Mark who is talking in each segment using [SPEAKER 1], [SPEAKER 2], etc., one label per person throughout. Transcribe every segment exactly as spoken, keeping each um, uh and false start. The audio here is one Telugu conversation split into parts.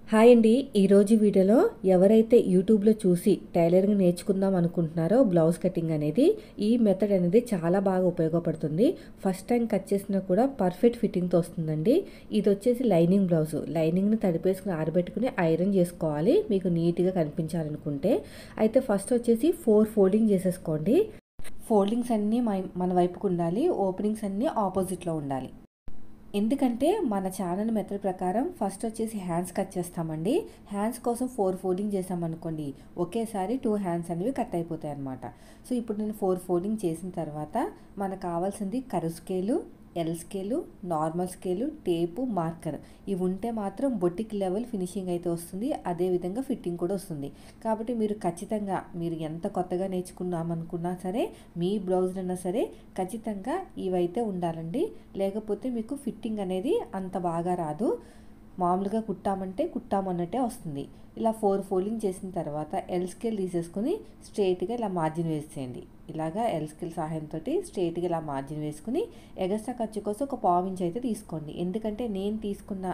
[SPEAKER 1] హాయ్ అండి. ఈరోజు వీడియోలో ఎవరైతే యూట్యూబ్లో చూసి టైలరింగ్ నేర్చుకుందాం అనుకుంటున్నారో బ్లౌజ్ కటింగ్ అనేది ఈ మెథడ్ అనేది చాలా బాగా ఉపయోగపడుతుంది. ఫస్ట్ టైం కట్ చేసినా కూడా పర్ఫెక్ట్ ఫిట్టింగ్తో వస్తుందండి. ఇది వచ్చేసి లైనింగ్ బ్లౌజు. లైనింగ్ని తడిపేసుకుని ఆరబెట్టుకుని ఐరన్ చేసుకోవాలి మీకు నీట్గా కనిపించాలనుకుంటే. అయితే ఫస్ట్ వచ్చేసి ఫోర్ ఫోల్డింగ్ చేసేసుకోండి. ఫోల్డింగ్స్ అన్నీ మన వైపుకు ఉండాలి, ఓపెనింగ్స్ అన్నీ ఆపోజిట్లో ఉండాలి. ఎందుకంటే మన ఛానల్ మెథడ్ ప్రకారం ఫస్ట్ వచ్చేసి హ్యాండ్స్ కట్ చేస్తామండి. హ్యాండ్స్ కోసం ఫోర్ ఫోల్డింగ్ చేసామనుకోండి ఒకేసారి టూ హ్యాండ్స్ అనేవి కట్ అయిపోతాయి అన్నమాట. సో ఇప్పుడు నేను ఫోర్ ఫోల్డింగ్ చేసిన తర్వాత మనకు కావాల్సింది curve scale, L scale, normal scale, tape, marker. ఇవి ఉంటే మాత్రం బొటిక్ లెవెల్ ఫినిషింగ్ అయితే వస్తుంది, అదేవిధంగా ఫిట్టింగ్ కూడా వస్తుంది. కాబట్టి మీరు ఖచ్చితంగా మీరు ఎంత కొత్తగా నేర్చుకున్నామనుకున్నా సరే మీ బ్లౌజ్లైనా సరే ఖచ్చితంగా ఇవైతే ఉండాలండి. లేకపోతే మీకు ఫిట్టింగ్ అనేది అంత బాగా రాదు. మామూలుగా కుట్టామంటే కుట్టామన్నట్టే వస్తుంది. ఇలా ఫోర్ ఫోల్డింగ్ చేసిన తర్వాత ఎల్ స్కేల్ తీసేసుకుని స్ట్రైట్గా ఇలా మార్జిన్ వేసేయండి. ఇలాగా ఎల్ స్కేల్ సహాయంతో స్ట్రైట్గా ఇలా మార్జిన్ వేసుకుని ఎగస్ట్రా ఖర్చు కోసం ఒక పావు ఇంచ్ అయితే తీసుకోండి. ఎందుకంటే నేను తీసుకున్న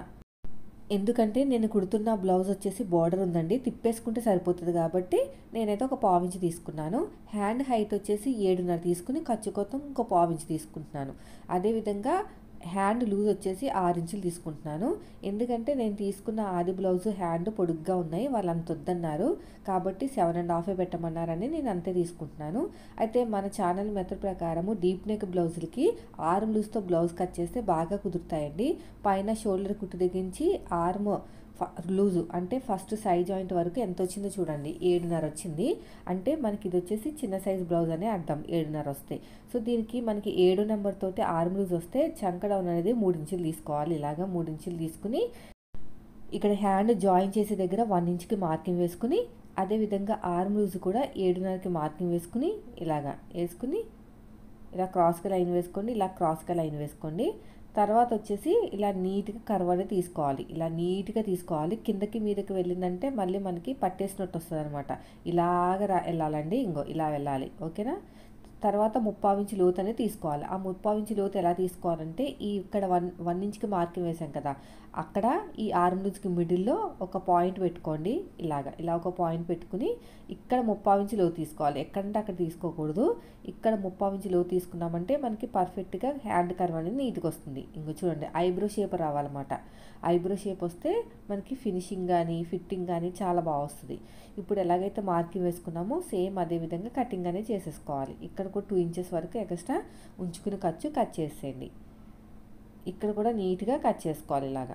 [SPEAKER 1] ఎందుకంటే నేను కుడుతున్న బ్లౌజ్ వచ్చేసి బార్డర్ ఉందండి, తిప్పేసుకుంటే సరిపోతుంది కాబట్టి నేనైతే ఒక పావు ఇంచ్ తీసుకున్నాను. హ్యాండ్ హైట్ వచ్చేసి ఏడున్నర తీసుకుని ఖర్చు కోసం ఇంకో పావు ఇంచ్ తీసుకుంటున్నాను. అదేవిధంగా హ్యాండ్ లూజ్ వచ్చేసి ఆరు ఇంచులు తీసుకుంటున్నాను. ఎందుకంటే నేను తీసుకున్న ఆది బ్లౌజ్ హ్యాండ్ పొడుగ్గా ఉన్నాయి, వాళ్ళు అంత వద్దన్నారు కాబట్టి సెవెన్ అండ్ హాఫే పెట్టమన్నారని నేను అంతే తీసుకుంటున్నాను. అయితే మన ఛానల్ మెథడ్ ప్రకారము డీప్ నెక్ బ్లౌజులకి ఆర్మ్ లూజ్తో బ్లౌజ్ కట్ చేస్తే బాగా కుదురుతాయండి. పైన షోల్డర్ కుట్టు తెగించి ఆర్మ్ లూజు అంటే ఫస్ట్ సైజ్ జాయింట్ వరకు ఎంత వచ్చిందో చూడండి, ఏడున్నర వచ్చింది. అంటే మనకి ఇది వచ్చేసి చిన్న సైజ్ బ్లౌజ్ అనే అర్థం ఏడున్నర వస్తే. సో దీనికి మనకి ఏడు నెంబర్ తోటి ఆర్మ్ లూజ్ వస్తే చంక డౌన్ అనేది మూడు ఇంచులు తీసుకోవాలి. ఇలాగా మూడు ఇంచులు తీసుకుని ఇక్కడ హ్యాండ్ జాయిన్ చేసే దగ్గర వన్ ఇంచ్కి మార్కింగ్ వేసుకుని అదేవిధంగా ఆర్మ్ లూజ్ కూడా ఏడున్నరకి మార్కింగ్ వేసుకుని ఇలాగా వేసుకుని ఇలా క్రాస్గా లైన్ వేసుకోండి, ఇలా క్రాస్గా లైన్ వేసుకోండి. తర్వాత వచ్చేసి ఇలా నీట్గా కర్వ్ అనేది తీసుకోవాలి. ఇలా నీట్గా తీసుకోవాలి. కిందకి మీదకి వెళ్ళిందంటే మళ్ళీ మనకి పట్టేసినట్టు వస్తుంది అనమాట. ఇలాగ రా వెళ్ళాలండి, ఇంకో ఇలా వెళ్ళాలి. ఓకేనా? తర్వాత ముప్పావు ఇంచు లోతు అనేది తీసుకోవాలి. ఆ ముప్పావు ఇంచు లోతు ఎలా తీసుకోవాలంటే ఈ ఇక్కడ వన్ వన్ ఇంచ్కి మార్కింగ్ వేసాం కదా, అక్కడ ఈ ఆర్మ్ లూజ్కి మిడిల్లో ఒక పాయింట్ పెట్టుకోండి. ఇలాగా ఇలా ఒక పాయింట్ పెట్టుకుని ఇక్కడ ముప్పావు ఇంచు లోతు తీసుకోవాలి. ఎక్కడంటే అక్కడ తీసుకోకూడదు. ఇక్కడ ముప్పావు ఇంచు లోతు తీసుకున్నామంటే మనకి పర్ఫెక్ట్గా హ్యాండ్ కర్వ్ అనేది నీట్గా వస్తుంది. ఇంకో చూడండి ఐబ్రో షేప్ రావాలన్నమాట. ఐబ్రో షేప్ వస్తే మనకి ఫినిషింగ్ కానీ ఫిట్టింగ్ కానీ చాలా బాగా వస్తుంది. ఇప్పుడు ఎలాగైతే మార్కింగ్ వేసుకున్నామో సేమ్ అదే విధంగా కటింగ్ అనేది చేసేసుకోవాలి. ఇక్కడ కూడా టూ ఇంచెస్ వరకు ఎక్స్ట్రా ఉంచుకుని ఖర్చు కట్ చేసేయండి. ఇక్కడ కూడా నీట్గా కట్ చేసుకోవాలి ఇలాగా.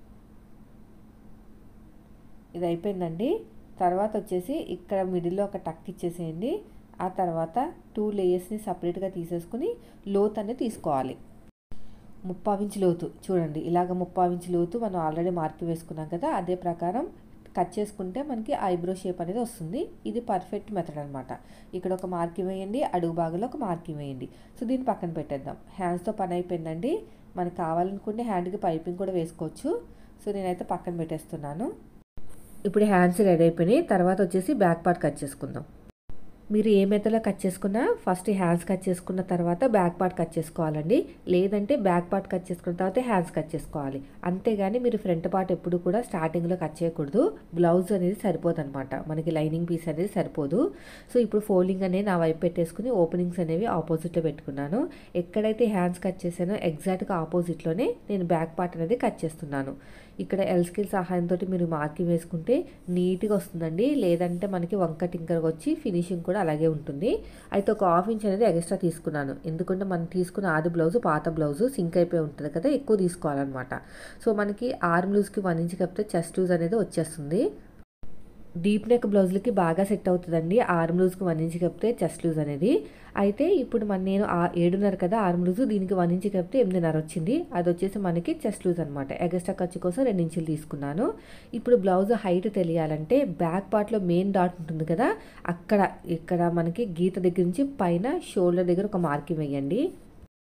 [SPEAKER 1] ఇది అయిపోయిందండి. తర్వాత వచ్చేసి ఇక్కడ మిడిల్లో ఒక టక్ ఇచ్చేసేయండి. ఆ తర్వాత టూ లేయర్స్ని సపరేట్గా తీసేసుకుని లోత్ అనేది తీసుకోవాలి. ముప్పావు ఇంచు లోతు చూడండి, ఇలాగ ముప్పావు ఇంచు లోతు మనం ఆల్రెడీ మార్కింగ్ వేసుకున్నాం కదా, అదే ప్రకారం కట్ చేసుకుంటే మనకి ఐబ్రో షేప్ అనేది వస్తుంది. ఇది పర్ఫెక్ట్ మెథడ్ అనమాట. ఇక్కడ ఒక మార్కింగ్ వేయండి, అడుగు భాగంలో ఒక మార్కింగ్ వేయండి. సో దీన్ని పక్కన పెట్టేద్దాం. హ్యాండ్స్తో పని అయిపోయిందండి. మనకి కావాలనుకుంటే హ్యాండ్కి పైపింగ్ కూడా వేసుకోవచ్చు. సో నేనైతే పక్కన పెట్టేస్తున్నాను. ఇప్పుడు హ్యాండ్స్ రెడీ అయిపోయినాయి. తర్వాత వచ్చేసి బ్యాక్ పార్ట్ కట్ చేసుకుందాం. మీరు ఏ మెథడ్లో కట్ చేసుకున్నా ఫస్ట్ హ్యాండ్స్ కట్ చేసుకున్న తర్వాత బ్యాక్ పార్ట్ కట్ చేసుకోవాలండి. లేదంటే బ్యాక్ పార్ట్ కట్ చేసుకున్న తర్వాత హ్యాండ్స్ కట్ చేసుకోవాలి. అంతేగాని మీరు ఫ్రంట్ పార్ట్ ఎప్పుడు కూడా స్టార్టింగ్లో కట్ చేయకూడదు. బ్లౌజ్ అనేది సరిపోదు అనమాట, మనకి లైనింగ్ పీస్ అనేది సరిపోదు. సో ఇప్పుడు ఫోల్డింగ్ అనేది నా వైపు పెట్టేసుకుని ఓపెనింగ్స్ అనేవి ఆపోజిట్లో పెట్టుకున్నాను. ఎక్కడైతే హ్యాండ్స్ కట్ చేశానో ఎగ్జాక్ట్గా ఆపోజిట్లోనే నేను బ్యాక్ పార్ట్ అనేది కట్ చేస్తున్నాను. ఇక్కడ ఎల్ స్కేల్ సహాయంతో మీరు మార్కింగ్ వేసుకుంటే నీట్గా వస్తుందండి. లేదంటే మనకి వంక టింకర్గా వచ్చి ఫినిషింగ్ కూడా అలాగే ఉంటుంది. అయితే ఒక హాఫ్ ఇంచ్ అనేది ఎక్స్ట్రా తీసుకున్నాను. ఎందుకంటే మనం తీసుకున్న ఆది బ్లౌజ్ పాత బ్లౌజ్ సింక్ అయిపోయి ఉంటుంది కదా, ఎక్కువ తీసుకోవాలన్నమాట. సో మనకి ఆర్మ్ లూజ్కి వన్ ఇంచ్ కప్పితే చెస్ట్ లూజ్ అనేది వచ్చేస్తుంది. డీప్ నెక్ బ్లౌజ్లకి బాగా సెట్ అవుతుందండి ఆర్మ్ లూజ్కి వన్ ఇంచ్ కప్పితే చెస్ట్ లూజ్ అనేది. అయితే ఇప్పుడు మన నేను ఆ ఏడున్నర కదా ఆర్మ్ లూజ్, దీనికి వన్ ఇంచ్ కప్పితే ఎనిమిదిన్నర వచ్చింది. అది వచ్చేసి మనకి చెస్ట్ లూజ్ అనమాట. ఎగస్ట్రా ఖర్చు కోసం రెండు ఇంచులు తీసుకున్నాను. ఇప్పుడు బ్లౌజ్ హైట్ తెలియాలంటే బ్యాక్ పార్ట్లో మెయిన్ డాట్ ఉంటుంది కదా, అక్కడ ఇక్కడ మనకి గీత దగ్గర నుంచి పైన షోల్డర్ దగ్గర ఒక మార్కింగ్ వేయండి.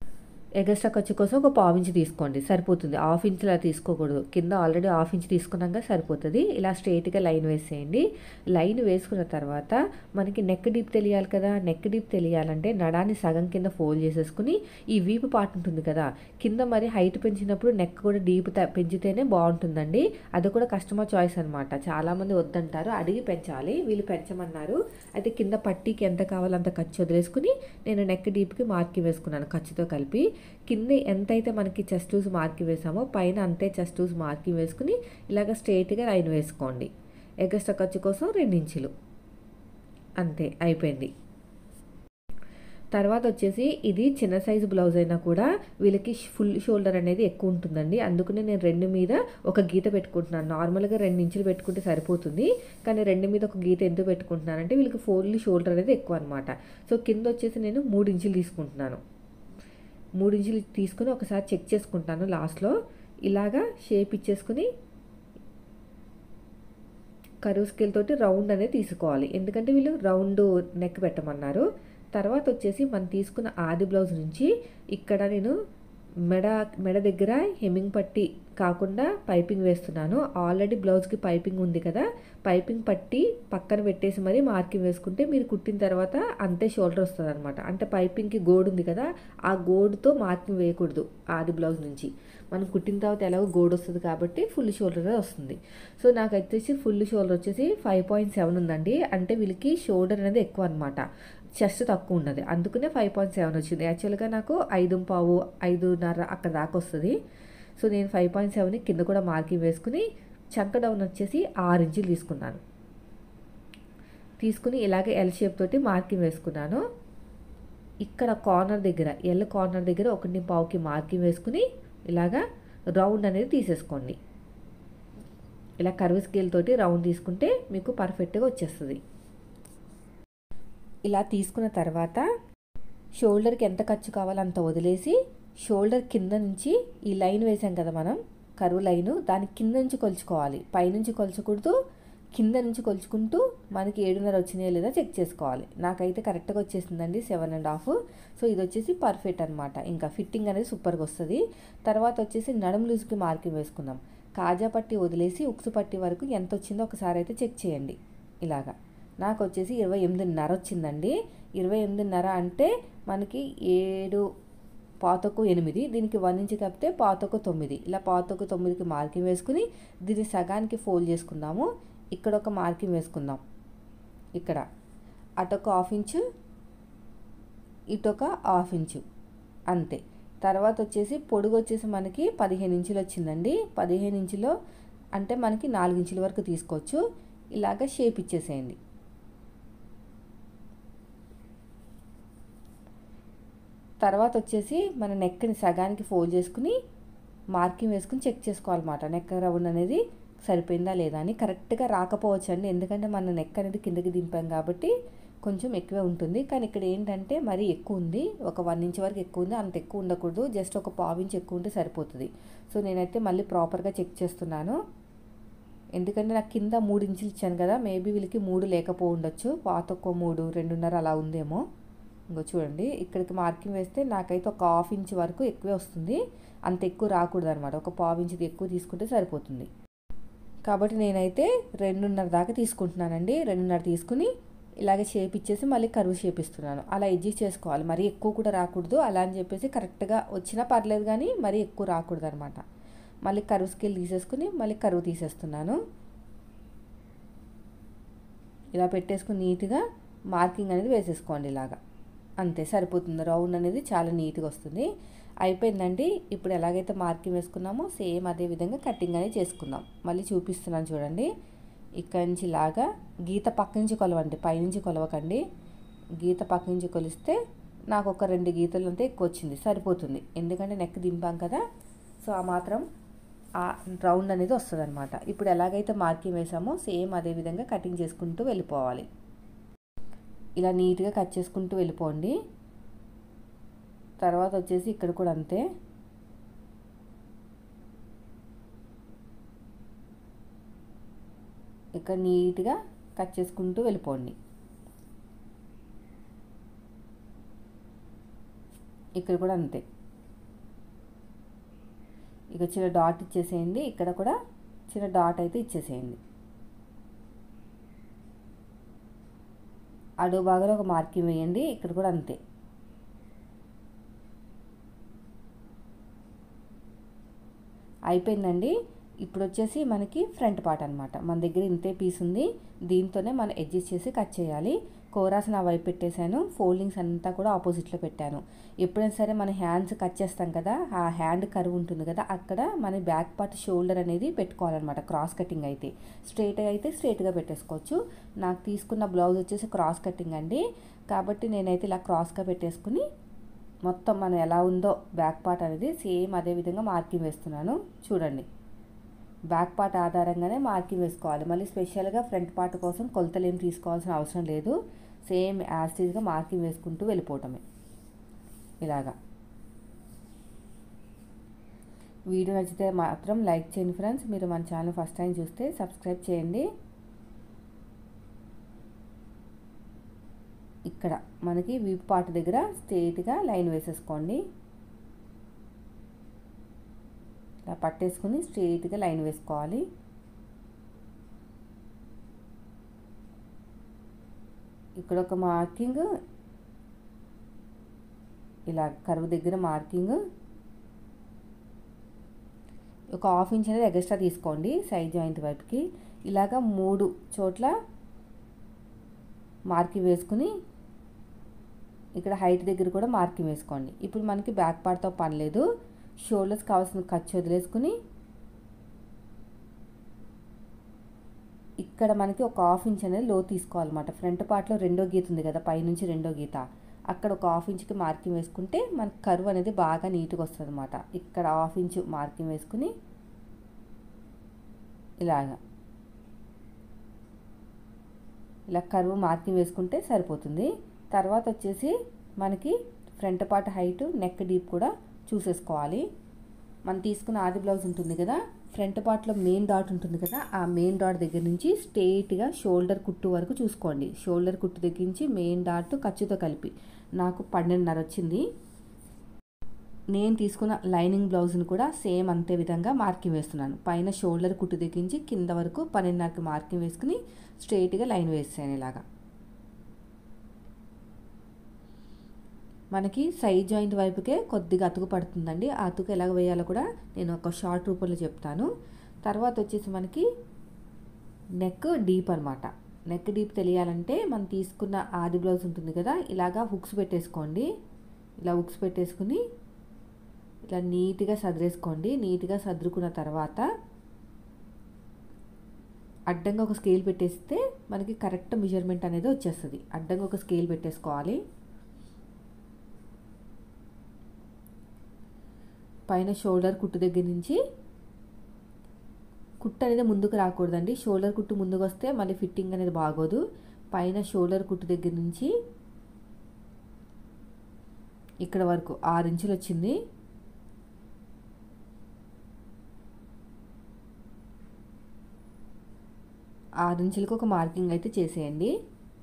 [SPEAKER 1] ఎగస్ట్రా ఖర్చు కోసం ఒక పావు ఇంచ్ తీసుకోండి సరిపోతుంది. హాఫ్ ఇంచ్ అలా తీసుకోకూడదు. కింద ఆల్రెడీ హాఫ్ ఇంచ్ తీసుకున్నాక సరిపోతుంది. ఇలా స్ట్రైట్గా లైన్ వేసేయండి. లైన్ వేసుకున్న తర్వాత మనకి నెక్ డీప్ తెలియాలి కదా. నెక్ డీప్ తెలియాలంటే నడాన్ని సగం కింద ఫోల్డ్ చేసేసుకుని ఈ వీపు పార్ట్ ఉంటుంది కదా, కింద మరి హైట్ పెంచినప్పుడు నెక్ కూడా డీప్ పెంచితేనే బాగుంటుందండి. అది కూడా కస్టమర్ చాయిస్ అనమాట. చాలామంది వద్దంటారు, అడిగి పెంచాలి. వీళ్ళు పెంచమన్నారు. అయితే కింద పట్టీకి ఎంత కావాలో అంత ఖర్చు వదిలేసుకుని నేను నెక్ డీప్కి మార్కింగ్ వేసుకున్నాను ఖర్చుతో కలిపి. కింద ఎంతైతే మనకి చెస్ట్ లూజ్ మార్కింగ్ వేసామో పైన అంతే చెస్ట్ లూజ్ మార్కింగ్ వేసుకుని ఇలాగ స్ట్రైట్గా లైన్ వేసుకోండి. ఎగస్ట్రా ఖర్చు కోసం రెండు ఇంచులు అంతే, అయిపోయింది. తర్వాత వచ్చేసి ఇది చిన్న సైజు బ్లౌజ్ అయినా కూడా వీళ్ళకి ఫుల్ షోల్డర్ అనేది ఎక్కువ ఉంటుందండి. అందుకనే నేను రెండు మీద ఒక గీత పెట్టుకుంటున్నాను. నార్మల్గా రెండు ఇంచులు పెట్టుకుంటే సరిపోతుంది, కానీ రెండు మీద ఒక గీత ఎందుకు పెట్టుకుంటున్నానంటే వీళ్ళకి ఫుల్ షోల్డర్ అనేది ఎక్కువ అనమాట. సో కింద వచ్చేసి నేను మూడు ఇంచులు తీసుకుంటున్నాను. మూడు ఇంచులు తీసుకుని ఒకసారి చెక్ చేసుకుంటాను లాస్ట్లో. ఇలాగా షేప్ ఇచ్చేసుకుని కరువు స్కేల్ తోటి రౌండ్ అనేది తీసుకోవాలి, ఎందుకంటే వీళ్ళు రౌండ్ నెక్ పెట్టమన్నారు. తర్వాత వచ్చేసి మనం తీసుకున్న ఆది బ్లౌజ్ నుంచి ఇక్కడ నేను మెడ మెడ దగ్గర హెమ్మింగ్ పట్టి కాకుండా పైపింగ్ వేస్తున్నాను. ఆల్రెడీ బ్లౌజ్కి పైపింగ్ ఉంది కదా, పైపింగ్ పట్టి పక్కన పెట్టేసి మరీ మార్కింగ్ వేసుకుంటే మీరు కుట్టిన తర్వాత అంతే షోల్డర్ వస్తుంది అనమాట. అంటే పైపింగ్కి గోడు ఉంది కదా, ఆ గోడుతో మార్కింగ్ వేయకూడదు. ఆది బ్లౌజ్ నుంచి మనం కుట్టిన తర్వాత ఎలాగో గోడు వస్తుంది కాబట్టి ఫుల్ షోల్డర్ వస్తుంది. సో నాకు వచ్చేసి ఫుల్ షోల్డర్ వచ్చేసి ఫైవ్ పాయింట్ సెవెన్ ఉందండి. అంటే వీళ్ళకి షోల్డర్ అనేది ఎక్కువ అనమాట, చెస్ట్ తక్కువ ఉన్నది, అందుకనే ఫైవ్ పాయింట్ సెవెన్ వచ్చింది. యాక్చువల్గా నాకు ఐదు పావు ఐదున్నర అక్కడ దాకా వస్తుంది. సో నేను ఫైవ్ పాయింట్ సెవెన్ కింద కూడా మార్కింగ్ వేసుకుని చంక డౌన్ వచ్చేసి ఆరు ఇంచులు తీసుకున్నాను. తీసుకుని ఇలాగే ఎల్ షేప్ తోటి మార్కింగ్ వేసుకున్నాను. ఇక్కడ కార్నర్ దగ్గర ఎల్ కార్నర్ దగ్గర ఒకటి పావుకి మార్కింగ్ వేసుకుని ఇలాగా రౌండ్ అనేది తీసేసుకోండి. ఇలా కర్వ్ స్కేల్ తోటి రౌండ్ తీసుకుంటే మీకు పర్ఫెక్ట్గా వచ్చేస్తుంది. ఇలా తీసుకున్న తర్వాత షోల్డర్కి ఎంత ఖర్చు కావాలో అంత వదిలేసి షోల్డర్ కింద నుంచి ఈ లైన్ వేసాం కదా మనం కరువు లైను, దాని కింద నుంచి కొలుచుకోవాలి. పైనుంచి కొలుచకూడదు, కింద నుంచి కొలుచుకుంటూ మనకి ఏడున్నర వచ్చినాయో లేదా చెక్ చేసుకోవాలి. నాకైతే కరెక్ట్గా వచ్చేసిందండి సెవెన్ అండ్ హాఫ్. సో ఇది వచ్చేసి పర్ఫెక్ట్ అనమాట. ఇంకా ఫిట్టింగ్ అనేది సూపర్గా వస్తుంది. తర్వాత వచ్చేసి నడుము లూజ్కి మార్కింగ్ వేసుకుందాం. కాజా పట్టి వదిలేసి ఉక్సు పట్టి వరకు ఎంత వచ్చిందో ఒకసారి అయితే చెక్ చేయండి. ఇలాగా నాకు వచ్చేసి ఇరవై ఎనిమిదిన్నర వచ్చిందండి. ఇరవై ఎనిమిదిన్నర అంటే మనకి ఏడు పాతకు ఎనిమిది, దీనికి వన్ ఇంచ్ తప్పితే పాతకు తొమ్మిది. ఇలా పాతకు తొమ్మిదికి మార్కింగ్ వేసుకుని దీన్ని సగానికి ఫోల్డ్ చేసుకుందాము. ఇక్కడ ఒక మార్కింగ్ వేసుకుందాం. ఇక్కడ అటొక హాఫ్ ఇంచు, ఇటొక హాఫ్ ఇంచు అంతే. తర్వాత వచ్చేసి పొడుగు వచ్చేసి మనకి పదిహేను ఇంచులు వచ్చిందండి. పదిహేను ఇంచులో అంటే మనకి నాలుగు ఇంచుల వరకు తీసుకోవచ్చు. ఇలాగ షేప్ ఇచ్చేసేయండి. తర్వాత వచ్చేసి మన నెక్ని సగానికి ఫోల్డ్ చేసుకుని మార్కింగ్ వేసుకుని చెక్ చేసుకోవాలన్నమాట. నెక్ రౌండ్ అనేది సరిపోయిందా లేదా అని. కరెక్ట్గా రాకపోవచ్చు అండి, ఎందుకంటే మన నెక్ అనేది కిందకి దింపాం కాబట్టి కొంచెం ఎక్కువే ఉంటుంది. కానీ ఇక్కడ ఏంటంటే మరీ ఎక్కువ ఉంది, ఒక వన్ ఇంచ్ వరకు ఎక్కువ ఉంది. అంత ఎక్కువ ఉండకూడదు, జస్ట్ ఒక పావు ఇంచ్ ఎక్కువ ఉంటే సరిపోతుంది. సో నేనైతే మళ్ళీ ప్రాపర్గా చెక్ చేస్తున్నాను, ఎందుకంటే నాకు కింద మూడు ఇంచులు ఇచ్చాను కదా, మేబీ వీళ్ళకి మూడు లేకపో ఉండొచ్చు, పాత ఒక్క మూడు రెండున్నర అలా ఉందేమో. ఇంకో చూడండి, ఇక్కడికి మార్కింగ్ వేస్తే నాకైతే ఒక హాఫ్ ఇంచ్ వరకు ఎక్కువే వస్తుంది. అంత ఎక్కువ రాకూడదు అనమాట, ఒక పావు ఇంచుది ఎక్కువ తీసుకుంటే సరిపోతుంది. కాబట్టి నేనైతే రెండున్నర దాకా తీసుకుంటున్నానండి. రెండున్నర తీసుకుని ఇలాగే షేప్ ఇచ్చేసి మళ్ళీ కరువు షేప్ ఇస్తున్నాను. అలా అడ్జస్ట్ చేసుకోవాలి, మరీ ఎక్కువ కూడా రాకూడదు. అలా అని చెప్పేసి కరెక్ట్గా వచ్చినా పర్లేదు, కానీ మరీ ఎక్కువ రాకూడదు అనమాట. మళ్ళీ కరువు స్కేల్ తీసేసుకుని మళ్ళీ కరువు తీసేస్తున్నాను. ఇలా పెట్టేసుకుని నీట్గా మార్కింగ్ అనేది వేసేసుకోండి. ఇలాగా అంతే సరిపోతుంది. రౌండ్ అనేది చాలా నీట్గా వస్తుంది. అయిపోయిందండి. ఇప్పుడు ఎలాగైతే మార్కింగ్ వేసుకున్నామో సేమ్ అదే విధంగా కటింగ్ అనేది చేసుకుందాం. మళ్ళీ చూపిస్తున్నాను చూడండి. ఇక్కడి నుంచి ఇలాగా గీత పక్క నుంచి కొలవండి, పైనుంచి కొలవకండి. గీత పక్క నుంచి కొలిస్తే నాకు ఒక రెండు గీతలు అంతే ఎక్కువ వచ్చింది, సరిపోతుంది. ఎందుకంటే నెక్ దింపాం కదా, సో ఆ మాత్రం ఆ రౌండ్ అనేది వస్తుంది అనమాట. ఇప్పుడు ఎలాగైతే మార్కింగ్ వేసామో సేమ్ అదే విధంగా కటింగ్ చేసుకుంటూ వెళ్ళిపోవాలి. ఇలా నీట్గా కట్ చేసుకుంటూ వెళ్ళిపోండి. తర్వాత వచ్చేసి ఇక్కడ కూడా అంతే. ఇక్కడ నీట్గా కట్ చేసుకుంటూ వెళ్ళిపోండి. ఇక్కడ కూడా అంతే. ఇక చిన్న డాట్ ఇచ్చేసేయండి, ఇక్కడ కూడా చిన్న డాట్ అయితే ఇచ్చేసేయండి. అడుగు భాగంలో ఒక మార్కింగ్ వేయండి, ఇక్కడ కూడా అంతే. అయిపోయిందండి. ఇప్పుడు వచ్చేసి మనకి ఫ్రంట్ పార్ట్ అనమాట. మన దగ్గర ఇంతే పీస్ ఉంది, దీంతోనే మనం అడ్జస్ట్ చేసి కట్ చేయాలి. కోరాస్ నా వైపు పెట్టేశాను, ఫోల్డింగ్స్ అంతా కూడా ఆపోజిట్లో పెట్టాను. ఎప్పుడైనా సరే మన హ్యాండ్స్ కట్ చేస్తాం కదా, ఆ హ్యాండ్ కర్వ్ ఉంటుంది కదా, అక్కడ మన బ్యాక్ పార్ట్ షోల్డర్ అనేది పెట్టుకోవాలన్నమాట. క్రాస్ కటింగ్ అయితే స్ట్రైట్గా అయితే స్ట్రైట్గా పెట్టేసుకోవచ్చు. నాకు తీసుకున్న బ్లౌజ్ వచ్చేసి క్రాస్ కటింగ్ అండి, కాబట్టి నేనైతే ఇలా క్రాస్గా పెట్టేసుకుని మొత్తం మనం ఎలా ఉందో బ్యాక్ పార్ట్ అనేది సేమ్ అదే విధంగా మార్కింగ్ వేస్తున్నాను. చూడండి, బ్యాక్ పార్ట్ ఆధారంగానే మార్కింగ్ వేసుకోవాలి. మళ్ళీ స్పెషల్గా ఫ్రంట్ పార్ట్ కోసం కొలతలు ఏం తీసుకోవాల్సిన అవసరం లేదు. సేమ్ యాస్టీజ్గా మార్కింగ్ వేసుకుంటూ వెళ్ళిపోవటమే ఇలాగా. వీడియో నచ్చితే మాత్రం లైక్ చేయండి ఫ్రెండ్స్. మీరు మన ఛానల్ ఫస్ట్ టైం చూస్తే సబ్స్క్రైబ్ చేయండి. ఇక్కడ మనకి వీప్ పార్ట్ దగ్గర స్ట్రైట్గా లైన్ వేసేసుకోండి. ఇలా పట్టేసుకుని స్ట్రైట్గా లైన్ వేసుకోవాలి. ఇక్కడ ఒక మార్కింగ్, ఇలా కర్వ్ దగ్గర మార్కింగ్ ఒక హాఫ్ ఇంచ్ అనేది ఎక్స్ట్రా తీసుకోండి సైడ్ జాయింట్ వైపుకి. ఇలాగా మూడు చోట్ల మార్కింగ్ వేసుకుని ఇక్కడ హైట్ దగ్గర కూడా మార్కింగ్ వేసుకోండి. ఇప్పుడు మనకి బ్యాక్ పార్ట్తో పని లేదు, షోల్డర్స్ కావాల్సిన ఖర్చు వదిలేసుకుని ఇక్కడ మనకి ఒక హాఫ్ ఇంచ్ అనేది లో తీసుకోవాలన్నమాట. ఫ్రంట్ పార్ట్లో రెండో గీత ఉంది కదా, పైనుంచి రెండో గీత, అక్కడ ఒక హాఫ్ ఇంచ్కి మార్కింగ్ వేసుకుంటే మనకి కర్వ్ అనేది బాగా నీట్గా వస్తుంది అన్నమాట. ఇక్కడ హాఫ్ ఇంచ్ మార్కింగ్ వేసుకుని ఇలాగా ఇలా కర్వ్ మార్కింగ్ వేసుకుంటే సరిపోతుంది. తర్వాత వచ్చేసి మనకి front part height, neck deep కూడా చూసేసుకోవాలి. మనం తీసుకున్న ఆది బ్లౌజ్ ఉంటుంది కదా, ఫ్రంట్ పార్ట్లో మెయిన్ డాట్ ఉంటుంది కదా, ఆ మెయిన్ డాట్ దగ్గర నుంచి స్ట్రెయిట్గా షోల్డర్ కుట్టు వరకు చూసుకోండి. షోల్డర్ కుట్టు దగ్గర నుంచి మెయిన్ డాట్ ఖర్చుతో కలిపి నాకు పన్నెండున్నర వచ్చింది. నేను తీసుకున్న లైనింగ్ బ్లౌజ్ని కూడా సేమ్ అంతే విధంగా మార్కింగ్ వేస్తున్నాను. పైన షోల్డర్ కుట్టు దగ్గర నుంచి కింద వరకు పన్నెండున్నరకి మార్కింగ్ వేసుకుని స్ట్రెయిట్గా లైన్ వేసాను. ఇలాగా మనకి సైడ్ జాయింట్ వైపుకే కొద్దిగా అతుకు పడుతుందండి. ఆ అతుకు ఎలాగ వేయాలో కూడా నేను ఒక షార్ట్ రూపంలో చెప్తాను. తర్వాత వచ్చేసి మనకి నెక్ డీప్ అనమాట. నెక్ డీప్ తెలియాలంటే మనం తీసుకున్న ఆది బ్లౌజ్ ఉంటుంది కదా, ఇలాగా హుక్స్ పెట్టేసుకోండి. ఇలా హుక్స్ పెట్టేసుకుని ఇలా నీట్గా సదిరేసుకోండి. నీట్గా సదురుకున్న తర్వాత అడ్డంగా ఒక స్కేల్ పెట్టేస్తే మనకి కరెక్ట్ మెజర్మెంట్ అనేది వచ్చేస్తుంది. అడ్డంగా ఒక స్కేల్ పెట్టేసుకోవాలి. పైన షోల్డర్ కుట్టు దగ్గర నుంచి కుట్టు అనేది ముందుకు రాకూడదండి. షోల్డర్ కుట్టు ముందుకు వస్తే మళ్ళీ ఫిట్టింగ్ అనేది బాగోదు. పైన షోల్డర్ కుట్టు దగ్గర నుంచి ఇక్కడ వరకు ఆరు ఇంచులు వచ్చింది. ఆరు ఇంచులకు ఒక మార్కింగ్ అయితే చేసేయండి.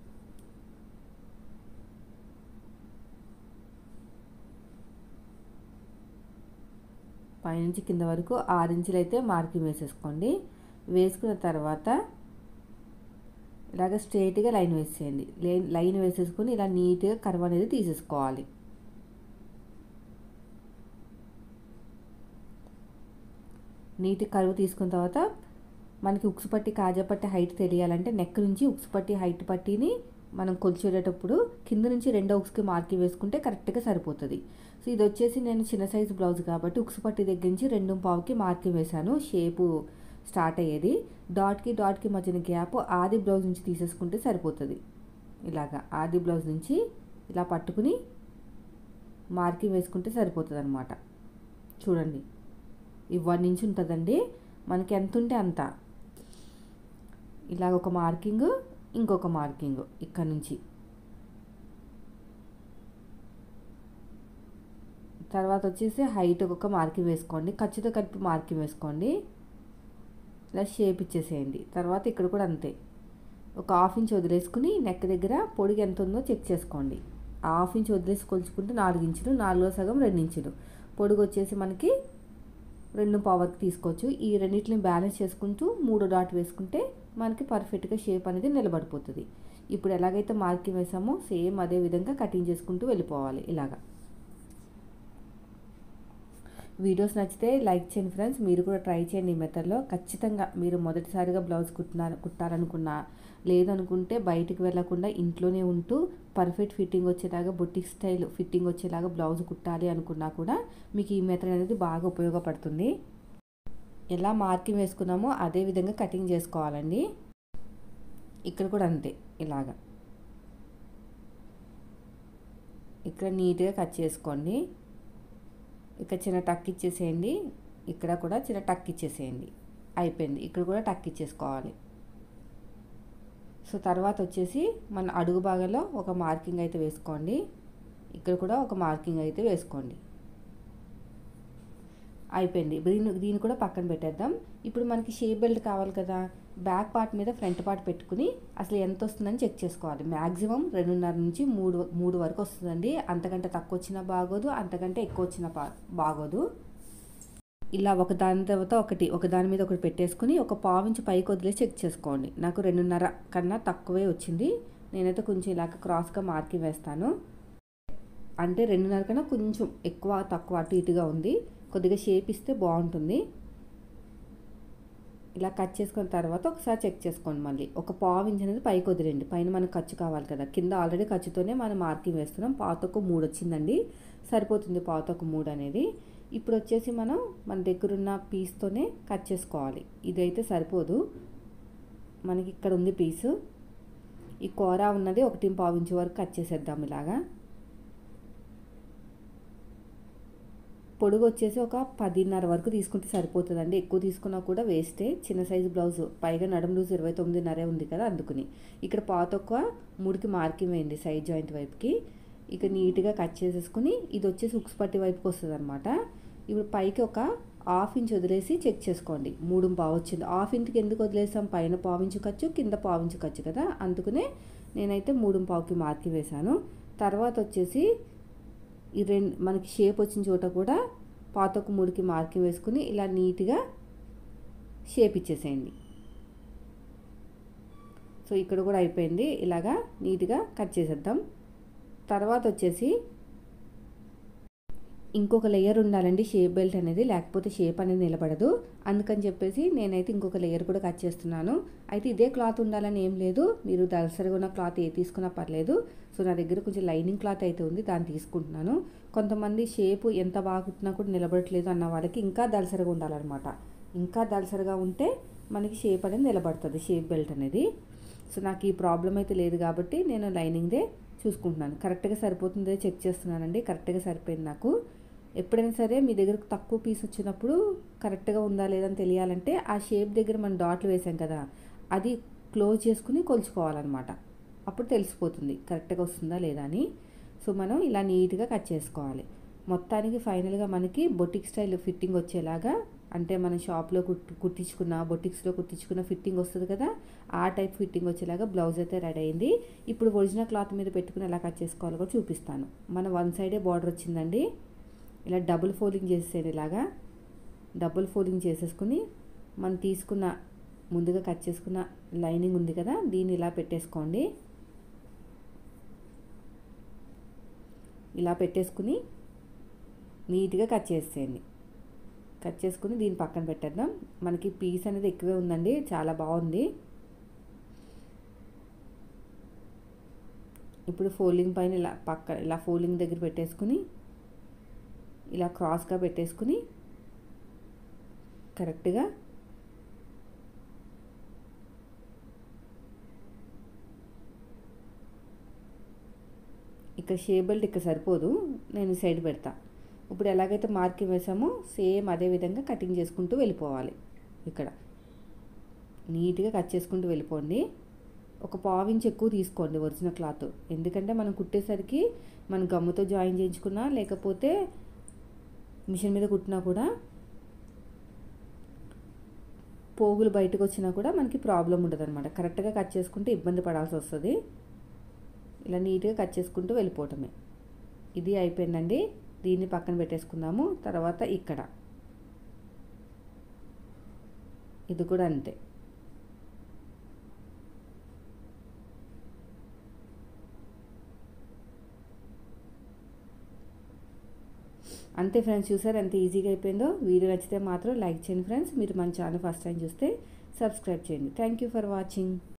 [SPEAKER 1] పైనుంచి కింద వరకు ఆరు ఇంచులు అయితే మార్కింగ్ వేసేసుకోండి. వేసుకున్న తర్వాత ఇలాగ స్ట్రైట్గా లైన్ వేసేయండి. లైన్ లైన్ వేసేసుకొని ఇలా నీట్గా కర్వ్ అనేది తీసేసుకోవాలి. నీట్ కర్వ్ తీసుకున్న తర్వాత మనకి ఉక్సు పట్టి కాజా పట్టి హైట్ తెలియాలంటే నెక్ నుంచి ఉక్సు పట్టి హైట్ పట్టిని మనం కొలిచేటప్పుడు కింద నుంచి రెండో ఉక్స్కి మార్కింగ్ వేసుకుంటే కరెక్ట్గా సరిపోతుంది. సో ఇది వచ్చేసి నేను చిన్న సైజు బ్లౌజ్ కాబట్టి ఉక్సు పట్టి దగ్గర నుంచి రెండు పావుకి మార్కింగ్ వేశాను. షేపు స్టార్ట్ అయ్యేది డాట్కి డాట్కి మధ్యన గ్యాప్ ఆది బ్లౌజ్ నుంచి తీసేసుకుంటే సరిపోతుంది. ఇలాగా ఆది బ్లౌజ్ నుంచి ఇలా పట్టుకుని మార్కింగ్ వేసుకుంటే సరిపోతుంది అనమాట. చూడండి, ఈ వన్ ఇంచ్ ఉంటుందండి, మనకి ఎంత ఉంటే అంత. ఇలాగ ఒక మార్కింగ్, ఇంకొక మార్కింగ్ ఇక్కడ నుంచి. తర్వాత వచ్చేసి హైట్ ఒక మార్కింగ్ వేసుకోండి, ఖర్చుతో కలిపి మార్కింగ్ వేసుకోండి. ఇలా షేప్ ఇచ్చేసేయండి. తర్వాత ఇక్కడ కూడా అంతే, ఒక హాఫ్ ఇంచ్ వదిలేసుకుని నెక్ దగ్గర పొడిగి ఎంత ఉందో చెక్ చేసుకోండి. హాఫ్ ఇంచ్ వదిలేసి కొలుచుకుంటే నాలుగు ఇంచులు, నాలుగులో సగం రెండు ఇంచులు. పొడుగు వచ్చేసి మనకి రెండు పావు వరకు తీసుకోవచ్చు. ఈ రెండింటిని బ్యాలెన్స్ చేసుకుంటూ మూడో డాట్ వేసుకుంటే మనకి పర్ఫెక్ట్గా షేప్ అనేది నిలబడిపోతుంది. ఇప్పుడు ఎలాగైతే మార్కింగ్ వేసామో సేమ్ అదే విధంగా కటింగ్ చేసుకుంటూ వెళ్ళిపోవాలి. ఇలాగా వీడియోస్ నచ్చితే లైక్ చేయండి ఫ్రెండ్స్. మీరు కూడా ట్రై చేయండి ఈ మెథడ్లో. ఖచ్చితంగా మీరు మొదటిసారిగా బ్లౌజ్ కుట్టిన కుట్టాలనుకున్నా, లేదనుకుంటే బయటికి వెళ్ళకుండా ఇంట్లోనే ఉంటూ పర్ఫెక్ట్ ఫిట్టింగ్ వచ్చేలాగా, బొటిక్ స్టైల్ ఫిట్టింగ్ వచ్చేలాగా బ్లౌజ్ కుట్టాలి అనుకున్నా కూడా మీకు ఈ మెథడ్ అనేది బాగా ఉపయోగపడుతుంది. ఎలా మార్కింగ్ వేసుకున్నామో అదే విధంగా కటింగ్ చేసుకోవాలండి. ఇక్కడ కూడా అంతే. ఇలాగా ఇక్కడ నీట్గా కట్ చేసుకోండి. ఇక్కడ చిన్న టక్ ఇచ్చేసేయండి. ఇక్కడ కూడా చిన్న టక్ ఇచ్చేసేయండి. అయిపోయింది. ఇక్కడ కూడా టక్ ఇచ్చేసుకోవాలి. సో తర్వాత వచ్చేసి మన అడుగు భాగంలో ఒక మార్కింగ్ అయితే వేసుకోండి. ఇక్కడ కూడా ఒక మార్కింగ్ అయితే వేసుకోండి. అయిపోయింది. దీన్ని దీన్ని కూడా పక్కన పెట్టేద్దాం. ఇప్పుడు మనకి షేప్ బెల్ట్ కావాలి కదా, బ్యాక్ పార్ట్ మీద ఫ్రంట్ పార్ట్ పెట్టుకుని అసలు ఎంత వస్తుందని చెక్ చేసుకోవాలి. మ్యాక్సిమం రెండున్నర నుంచి మూడు మూడు వరకు వస్తుందండి. అంతకంటే తక్కువ వచ్చినా బాగోదు, అంతకంటే ఎక్కువ వచ్చినా బాగోదు. ఇలా ఒక దాని తర్వాత ఒకటి ఒక దాని మీద ఒకటి పెట్టేసుకుని ఒక పావించి పైకి వదిలేసి చెక్ చేసుకోండి. నాకు రెండున్నర కన్నా తక్కువే వచ్చింది. నేనైతే కొంచెం ఇలాగ క్రాస్గా మార్కింగ్ వేస్తాను. అంటే రెండున్నర కన్నా కొంచెం ఎక్కువ తక్కువ అటు ఇటుగా ఉంది. కొద్దిగా షేప్ ఇస్తే బాగుంటుంది. ఇలా కట్ చేసుకున్న తర్వాత ఒకసారి చెక్ చేసుకోండి. మళ్ళీ ఒక పావు ఇంచ్ అనేది పైకి వదిలేండి. పైన మనకు ఖర్చు కావాలి కదా, కింద ఆల్రెడీ ఖర్చుతోనే మనం మార్కింగ్ వేస్తున్నాం. పాతకు మూడు వచ్చిందండి, సరిపోతుంది పాతకు మూడు అనేది. ఇప్పుడు వచ్చేసి మనం మన దగ్గరున్న పీస్తోనే కట్ చేసుకోవాలి. ఇదైతే సరిపోదు, మనకి ఇక్కడ ఉంది పీసు. ఈ కూర ఉన్నది ఒకటి పావు ఇంచు వరకు కట్ చేసేద్దాం. ఇలాగా పొడుగు వచ్చేసి ఒక పదిన్నర వరకు తీసుకుంటే సరిపోతుందండి. ఎక్కువ తీసుకున్నా కూడా వేస్టే. చిన్న సైజు బ్లౌజు, పైగా నడుము లూజ్ ఇరవై తొమ్మిదిన్నరే ఉంది కదా, అందుకుని ఇక్కడ పాత ఒక మూడుకి మార్కింగ్ వేయండి సైడ్ జాయింట్ వైపుకి. ఇక నీట్గా కట్ చేసేసుకుని ఇది వచ్చేసి ఉక్స్ పట్టి వైపుకి వస్తుంది అనమాట. ఇప్పుడు పైకి ఒక హాఫ్ ఇంచ్ వదిలేసి చెక్ చేసుకోండి. మూడు పావు వచ్చింది. హాఫ్ ఇంచుకి ఎందుకు వదిలేసాం, పైన పావు ఇంచు ఖర్చు, కింద పావు ఇంచు ఖర్చు కదా, అందుకనే నేనైతే మూడు పావుకి మార్కింగ్ వేశాను. తర్వాత వచ్చేసి ఈ రెండు మనకి షేప్ వచ్చిన చోట కూడా పాతకు మూడుకి మార్కింగ్ వేసుకుని ఇలా నీట్గా షేప్ ఇచ్చేసేయండి. సో ఇక్కడ కూడా అయిపోయింది. ఇలాగా నీట్గా కట్ చేసేద్దాం. తర్వాత వచ్చేసి ఇంకొక లేయర్ ఉండాలండి షేప్ బెల్ట్ అనేది, లేకపోతే షేప్ అనేది నిలబడదు. అందుకని చెప్పేసి నేనైతే ఇంకొక లేయర్ కూడా కట్ చేస్తున్నాను. అయితే ఇదే క్లాత్ ఉండాలని ఏం లేదు, మీరు దళసరిగా ఉన్న క్లాత్ ఏ తీసుకున్నా పర్లేదు. సో నా దగ్గర కొంచెం లైనింగ్ క్లాత్ అయితే ఉంది, దాన్ని తీసుకుంటున్నాను. కొంతమంది షేప్ ఎంత బాగా కుట్టినా కూడా నిలబడట్లేదు అన్న వాళ్ళకి ఇంకా దళసరిగా ఉండాలన్నమాట. ఇంకా దళసరిగా ఉంటే మనకి షేప్ అనేది నిలబడుతుంది, షేప్ బెల్ట్ అనేది. సో నాకు ఈ ప్రాబ్లం అయితే లేదు కాబట్టి నేను లైనింగ్దే చూసుకుంటున్నాను. కరెక్ట్గా సరిపోతుందో చెక్ చేస్తున్నానండి. కరెక్ట్గా సరిపోయింది నాకు. ఎప్పుడైనా సరే మీ దగ్గరకు తక్కువ పీస్ వచ్చినప్పుడు కరెక్ట్గా ఉందా లేదని తెలియాలంటే ఆ షేప్ దగ్గర మనం డాట్లు వేసాం కదా, అది క్లోజ్ చేసుకుని కొలుచుకోవాలన్నమాట. అప్పుడు తెలిసిపోతుంది కరెక్ట్గా వస్తుందా లేదా అని. సో మనం ఇలా నీట్గా కట్ చేసుకోవాలి. మొత్తానికి ఫైనల్గా మనకి బొటిక్ స్టైల్ ఫిట్టింగ్ వచ్చేలాగా, అంటే మనం షాప్లో కుట్టి కుట్టించుకున్న బొటిక్స్లో కుట్టించుకున్న ఫిట్టింగ్ వస్తుంది కదా, ఆ టైప్ ఫిట్టింగ్ వచ్చేలాగా బ్లౌజ్ అయితే రెడీ అయింది. ఇప్పుడు ఒరిజినల్ క్లాత్ మీద పెట్టుకుని ఎలా కట్ చేసుకోవాలో కూడా చూపిస్తాను. మన వన్ సైడే బార్డర్ వచ్చిందండి. ఇలా డబుల్ ఫోల్డింగ్ చేసేది, ఇలాగా డబుల్ ఫోల్డింగ్ చేసేసుకుని మనం తీసుకున్న ముందుగా కట్ చేసుకున్న లైనింగ్ ఉంది కదా, దీన్ని ఇలా పెట్టేసుకోండి. ఇలా పెట్టేసుకుని నీట్గా కట్ చేసేయండి. కట్ చేసుకుని దీన్ని పక్కన పెట్టేద్దాం. మనకి పీస్ అనేది ఎక్కువే ఉందండి, చాలా బాగుంది. ఇప్పుడు ఫోల్డింగ్ పైన ఇలా పక్క ఇలా ఫోల్డింగ్ దగ్గర పెట్టేసుకుని ఇలా క్రాస్గా పెట్టేసుకుని కరెక్ట్గా ఇక్కడ షేప్ బెల్ట్ ఇక్కడ సరిపోదు, నేను సైడ్ పెడతా. ఇప్పుడు ఎలాగైతే మార్కింగ్ వేసామో సేమ్ అదే విధంగా కటింగ్ చేసుకుంటూ వెళ్ళిపోవాలి. ఇక్కడ నీట్గా కట్ చేసుకుంటూ వెళ్ళిపోండి. ఒక పావు ఇంచ్ ఎక్కువ తీసుకోండి ఒరిజినల్ క్లాత్, ఎందుకంటే మనం కుట్టేసరికి మనం గమ్ముతో జాయిన్ చేయించుకున్నా లేకపోతే మిషన్ మీద కుట్టినా కూడా పోగులు బయటకు వచ్చినా కూడా మనకి ప్రాబ్లం ఉండదు అనమాట. కరెక్ట్గా కట్ చేసుకుంటే ఇబ్బంది పడాల్సి వస్తుంది. ఇలా నీట్గా కట్ చేసుకుంటూ వెళ్ళిపోవటమే. ఇది అయిపోయిందండి. దీన్ని పక్కన పెట్టేసుకుందాము. తర్వాత ఇక్కడ ఇది కూడా అంతే. అంతే ఫ్రెండ్స్, చూసారు ఎంత ఈజీగా అయిపోయిందో. వీడియో నచ్చితే మాత్రం లైక్ చేయండి ఫ్రెండ్స్. మీరు మన ఛానల్ ఫస్ట్ టైం చూస్తే సబ్స్క్రైబ్ చేయండి. Thank you for watching.